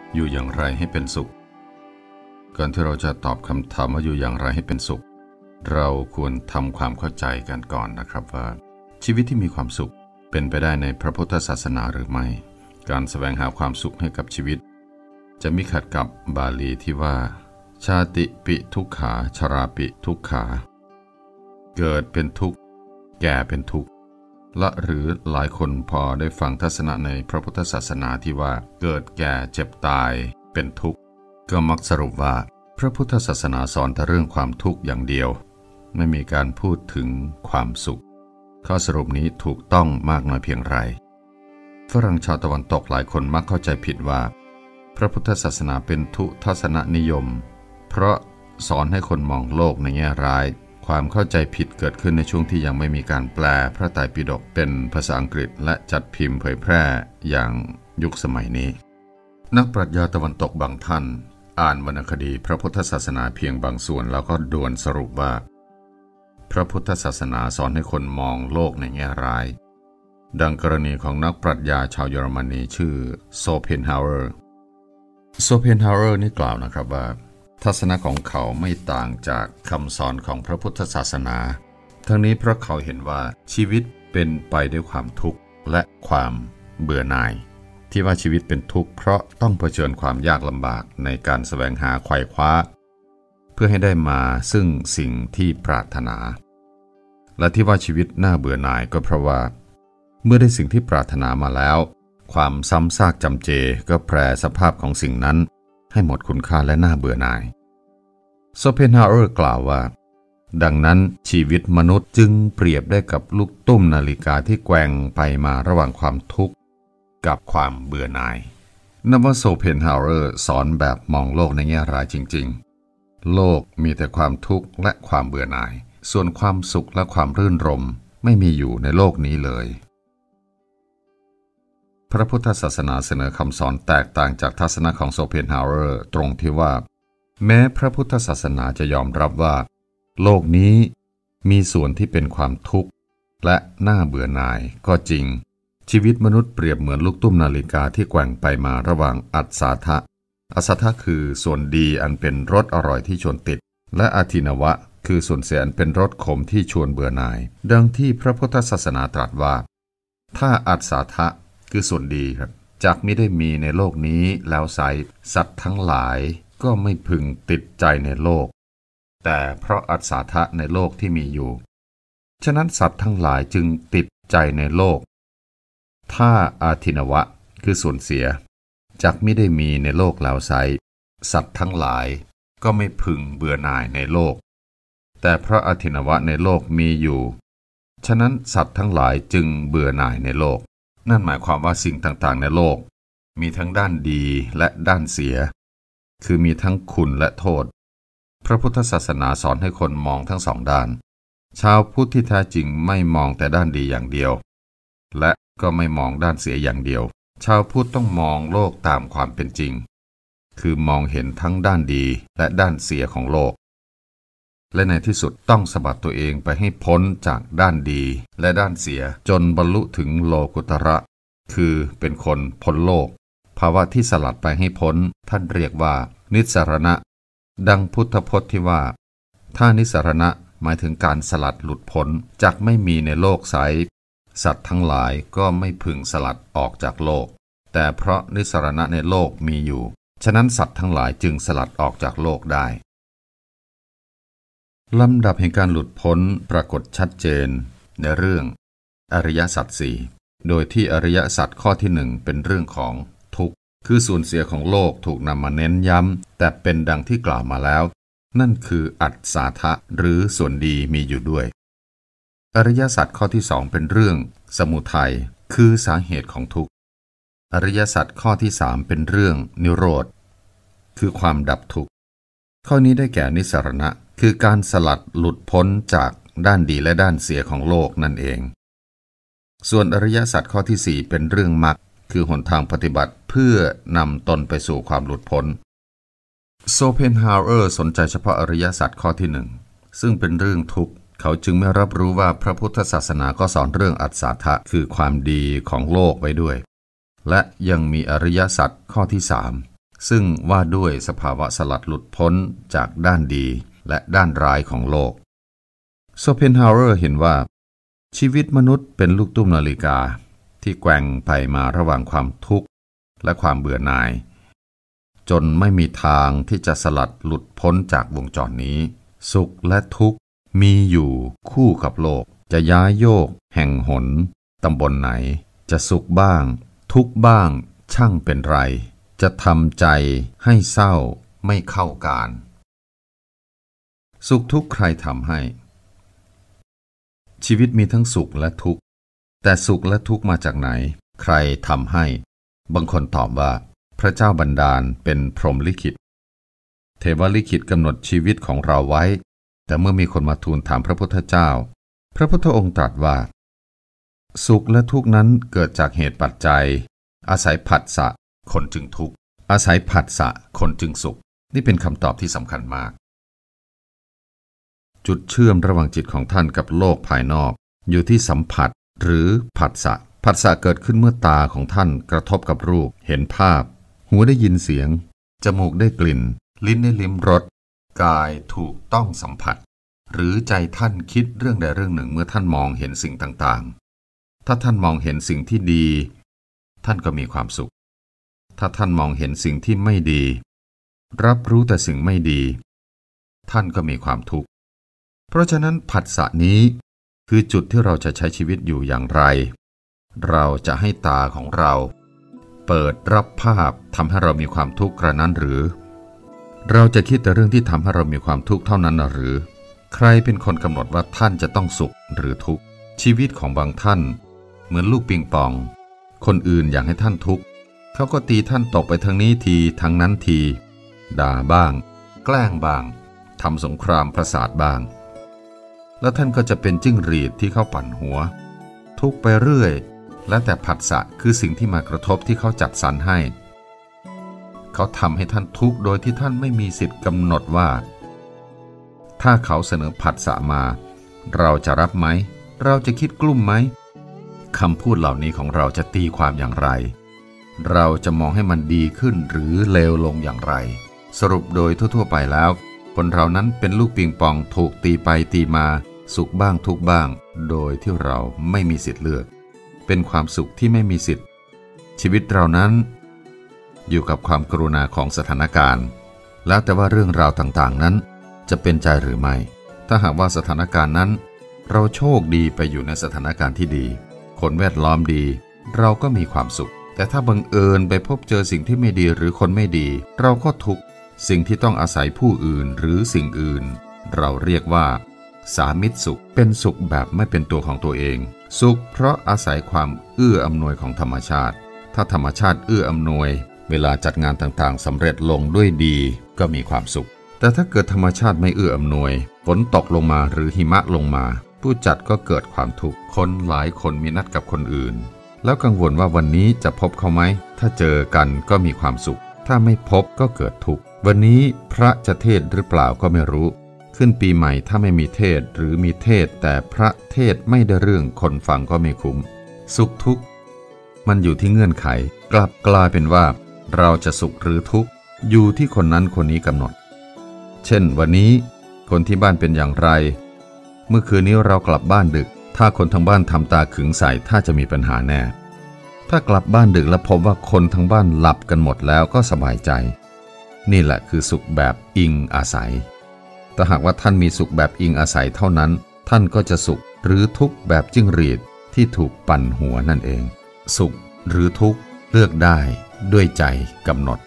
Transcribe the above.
อยู่อย่างไรให้เป็นสุขก่อนที่เราจะตอบคำถามว่าอยู่อย่างไรให้เป็นสุขเราควรทำความเข้าใจกันก่อนนะครับว่าชีวิตที่มีความสุขเป็นไปได้ในพระพุทธศาสนาหรือไม่การแสวงหาความสุขให้กับชีวิตจะมิขัดกับบาลีที่ว่าชาติปิทุกขาชราปิทุกขาเกิดเป็นทุกข์แก่เป็นทุกข์และหรือหลายคนพอได้ฟังทัศนะในพระพุทธศาสนาที่ว่าเกิดแก่เจ็บตายเป็นทุกข์ก็มักสรุปว่าพระพุทธศาสนาสอนแต่เรื่องความทุกข์อย่างเดียวไม่มีการพูดถึงความสุขข้อสรุปนี้ถูกต้องมากน้อยเพียงไรฝรั่งชาวตะวันตกหลายคนมักเข้าใจผิดว่าพระพุทธศาสนาเป็นทุทัศนนิยมเพราะสอนให้คนมองโลกในแง่ร้ายความเข้าใจผิดเกิดขึ้นในช่วงที่ยังไม่มีการแปลพระไตรปิฎกเป็นภาษาอังกฤษและจัดพิมพ์เผยแพร่อย่างยุคสมัยนี้นักปรัชญาตะวันตกบางท่านอ่านวรรณคดีพระพุทธศาสนาเพียงบางส่วนแล้วก็ด่วนสรุปว่าพระพุทธศาสนาสอนให้คนมองโลกในแง่ร้ายดังกรณีของนักปรัชญาชาวเยอรมนีชื่อโซเพนฮาวเอร์นี่กล่าวนะครับว่าทัศนะของเขาไม่ต่างจากคำสอนของพระพุทธศาสนาทั้งนี้เพราะเขาเห็นว่าชีวิตเป็นไปด้วยความทุกข์และความเบื่อหน่ายที่ว่าชีวิตเป็นทุกข์เพราะต้องเผชิญความยากลำบากในการแสวงหาไขว่คว้าเพื่อให้ได้มาซึ่งสิ่งที่ปรารถนาและที่ว่าชีวิตน่าเบื่อหน่ายก็เพราะว่าเมื่อได้สิ่งที่ปรารถนามาแล้วความซ้ำซากจำเจก็แปรสภาพของสิ่งนั้นให้หมดคุณค่าและน่าเบื่อหน่ายโซเพนฮาวเออร์กล่าวว่าดังนั้นชีวิตมนุษย์จึงเปรียบได้กับลูกตุ้มนาฬิกาที่แกว่งไปมาระหว่างความทุกข์กับความเบื่อหน่ายนับว่าโซเพนฮาวเออร์สอนแบบมองโลกในแง่ร้ายจริงๆโลกมีแต่ความทุกข์และความเบื่อหน่ายส่วนความสุขและความรื่นรมย์ไม่มีอยู่ในโลกนี้เลยพระพุทธศาสนาเสนอคำสอนแตกต่างจากทัศนะของโซเพนฮาวเออร์ตรงที่ว่าแม้พระพุทธศาสนาจะยอมรับว่าโลกนี้มีส่วนที่เป็นความทุกข์และน่าเบื่อหน่ายก็จริงชีวิตมนุษย์เปรียบเหมือนลูกตุ้มนาฬิกาที่แกว่งไปมาระหว่างอัศทะคือส่วนดีอันเป็นรสอร่อยที่ชวนติดและอทินวะคือส่วนเสียอันเป็นรสขมที่ชวนเบื่อหน่ายดังที่พระพุทธศาสนาตรัสว่าถ้าอัศทะคือส่วนดีครับจักไม่ได้มีในโลกนี้แล้วไซสัตว์ทั้งหลายก็ไม่พึงติดใจในโลกแต่เพราะอัศทะในโลกที่มีอยู่ฉะนั้นสัตว์ทั้งหลายจึงติดใจในโลกถ้าอาทินวะคือส่วนเสียจักไม่ได้มีในโลกแล้วไซสัตว์ทั้งหลายก็ไม่พึงเบื่อหน่ายในโลกแต่เพราะอาทินวะในโลกมีอยู่ฉะนั้นสัตว์ทั้งหลายจึงเบื่อหน่ายในโลกนั่นหมายความว่าสิ่งต่างๆในโลกมีทั้งด้านดีและด้านเสียคือมีทั้งคุณและโทษพระพุทธศาสนาสอนให้คนมองทั้งสองด้านชาวพุทธที่แท้จริงไม่มองแต่ด้านดีอย่างเดียวและก็ไม่มองด้านเสียอย่างเดียวชาวพุทธต้องมองโลกตามความเป็นจริงคือมองเห็นทั้งด้านดีและด้านเสียของโลกและในที่สุดต้องสะบัดตัวเองไปให้พ้นจากด้านดีและด้านเสียจนบรรลุถึงโลกุตระคือเป็นคนพ้นโลกภาวะที่สลัดไปให้พ้นท่านเรียกว่านิสรณะดังพุทธพจน์ที่ว่าถ้านิสรณะหมายถึงการสลัดหลุดพ้นจากไม่มีในโลกไซสัตว์ทั้งหลายก็ไม่พึงสลัดออกจากโลกแต่เพราะนิสรณะในโลกมีอยู่ฉะนั้นสัตว์ทั้งหลายจึงสลัดออกจากโลกได้ลำดับแห่งการหลุดพ้นปรากฏชัดเจนในเรื่องอริยสัจสี่โดยที่อริยสัจข้อที่หนึ่งเป็นเรื่องของทุกข์คือส่วนเสียของโลกถูกนำมาเน้นย้ำแต่เป็นดังที่กล่าวมาแล้วนั่นคืออัศทะหรือส่วนดีมีอยู่ด้วยอริยสัจข้อที่สองเป็นเรื่องสมุทัยคือสาเหตุของทุกข์อริยสัจข้อที่สามเป็นเรื่องนิโรธคือความดับทุกข์ข้อนี้ได้แก่นิสรณะคือการสลัดหลุดพ้นจากด้านดีและด้านเสียของโลกนั่นเองส่วนอริยสัจข้อที่สี่เป็นเรื่องมรรคคือหนทางปฏิบัติเพื่อนำตนไปสู่ความหลุดพ้นโซเพนฮาวเออร์สนใจเฉพาะอริยสัจข้อที่หนึ่งซึ่งเป็นเรื่องทุกข์เขาจึงไม่รับรู้ว่าพระพุทธศาสนาก็สอนเรื่องอัศทะคือความดีของโลกไว้ด้วยและยังมีอริยสัจข้อที่สามซึ่งว่าด้วยสภาวะสลัดหลุดพ้นจากด้านดีและด้านร้ายของโลกโซเพนฮาวเวอร์เห็นว่าชีวิตมนุษย์เป็นลูกตุ้มนาฬิกาที่แกว่งไปมาระหว่างความทุกข์และความเบื่อหน่ายจนไม่มีทางที่จะสลัดหลุดพ้นจากวงจรนี้สุขและทุกข์มีอยู่คู่กับโลกจะย้ายโยกแห่งหนตำบลไหนจะสุขบ้างทุกข์บ้างช่างเป็นไรจะทำใจให้เศร้าไม่เข้าการสุขทุกข์ใครทำให้ชีวิตมีทั้งสุขและทุกข์แต่สุขและทุกข์มาจากไหนใครทำให้บางคนตอบว่าพระเจ้าบันดาลเป็นพรหมลิขิตเทวลิขิตกำหนดชีวิตของเราไว้แต่เมื่อมีคนมาทูลถามพระพุทธเจ้าพระพุทธองค์ตรัสว่าสุขและทุกข์นั้นเกิดจากเหตุปัจจัยอาศัยผัสสะคนจึงทุกข์อาศัยผัสสะคนจึงสุขนี่เป็นคำตอบที่สำคัญมากจุดเชื่อมระหว่างจิตของท่านกับโลกภายนอกอยู่ที่สัมผัสหรือผัสสะผัสสะเกิดขึ้นเมื่อตาของท่านกระทบกับรูปเห็นภาพหูได้ยินเสียงจมูกได้กลิ่นลิ้นได้ลิ้มรสกายถูกต้องสัมผัสหรือใจท่านคิดเรื่องใดเรื่องหนึ่งเมื่อท่านมองเห็นสิ่งต่างๆถ้าท่านมองเห็นสิ่งที่ดีท่านก็มีความสุขถ้าท่านมองเห็นสิ่งที่ไม่ดีรับรู้แต่สิ่งไม่ดีท่านก็มีความทุกข์เพราะฉะนั้นผัสสะนี้คือจุดที่เราจะใช้ชีวิตอยู่อย่างไรเราจะให้ตาของเราเปิดรับภาพทำให้เรามีความทุกข์กระนั้นหรือเราจะคิดแต่เรื่องที่ทำให้เรามีความทุกข์เท่านั้นหรือใครเป็นคนกำหนดว่าท่านจะต้องสุขหรือทุกข์ชีวิตของบางท่านเหมือนลูกปิงปองคนอื่นอยากให้ท่านทุกข์เขาก็ตีท่านตกไปทางนี้ทีทางนั้นทีด่าบ้างแกล้งบ้างทำสงครามประสาทบ้างแล้วท่านก็จะเป็นจิ้งหรีดที่เขาปั่นหัวทุกข์ไปเรื่อยและแต่ผัสสะคือสิ่งที่มากระทบที่เขาจัดสรรให้เขาทำให้ท่านทุกข์โดยที่ท่านไม่มีสิทธิ์กำหนดว่าถ้าเขาเสนอผัสสะมาเราจะรับไหมเราจะคิดกลุ้มไหมคำพูดเหล่านี้ของเราจะตีความอย่างไรเราจะมองให้มันดีขึ้นหรือเลวลงอย่างไรสรุปโดยทั่วๆไปแล้วคนเรานั้นเป็นลูกปิงปองถูกตีไปตีมาสุขบ้างทุกข์บ้างโดยที่เราไม่มีสิทธิ์เลือกเป็นความสุขที่ไม่มีสิทธิ์ชีวิตเรานั้นอยู่กับความกรุณาของสถานการณ์แล้วแต่ว่าเรื่องราวต่างๆนั้นจะเป็นใจหรือไม่ถ้าหากว่าสถานการณ์นั้นเราโชคดีไปอยู่ในสถานการณ์ที่ดีคนแวดล้อมดีเราก็มีความสุขแต่ถ้าบังเอิญไปพบเจอสิ่งที่ไม่ดีหรือคนไม่ดีเราก็ทุกข์สิ่งที่ต้องอาศัยผู้อื่นหรือสิ่งอื่นเราเรียกว่าสามิตรสุขเป็นสุขแบบไม่เป็นตัวของตัวเองสุขเพราะอาศัยความเอื้ออำนวยของธรรมชาติถ้าธรรมชาติเอื้ออำนวยเวลาจัดงานต่างๆสำเร็จลงด้วยดีก็มีความสุขแต่ถ้าเกิดธรรมชาติไม่เอื้ออำนวยฝนตกลงมาหรือหิมะลงมาผู้จัดก็เกิดความทุกข์คนหลายคนมีนัดกับคนอื่นแล้วกังวลว่าวันนี้จะพบเขาไหมถ้าเจอกันก็มีความสุขถ้าไม่พบก็เกิดทุกข์วันนี้พระจะเทศหรือเปล่าก็ไม่รู้ขึ้นปีใหม่ถ้าไม่มีเทศหรือมีเทศแต่พระเทศไม่ได้เรื่องคนฟังก็ไม่คุ้มสุขทุกข์มันอยู่ที่เงื่อนไขกลับกลายเป็นว่าเราจะสุขหรือทุกข์อยู่ที่คนนั้นคนนี้กำหนดเช่นวันนี้คนที่บ้านเป็นอย่างไรเมื่อคืนนี้เรากลับบ้านดึกถ้าคนทั้งบ้านทำตาขึงใส่ถ้าจะมีปัญหาแน่ถ้ากลับบ้านดึกแล้วพบว่าคนทั้งบ้านหลับกันหมดแล้วก็สบายใจนี่แหละคือสุขแบบอิงอาศัยแต่หากว่าท่านมีสุขแบบอิงอาศัยเท่านั้นท่านก็จะสุขหรือทุกข์แบบจิ้งหรีดที่ถูกปั่นหัวนั่นเองสุขหรือทุกข์เลือกได้ด้วยใจกำหนด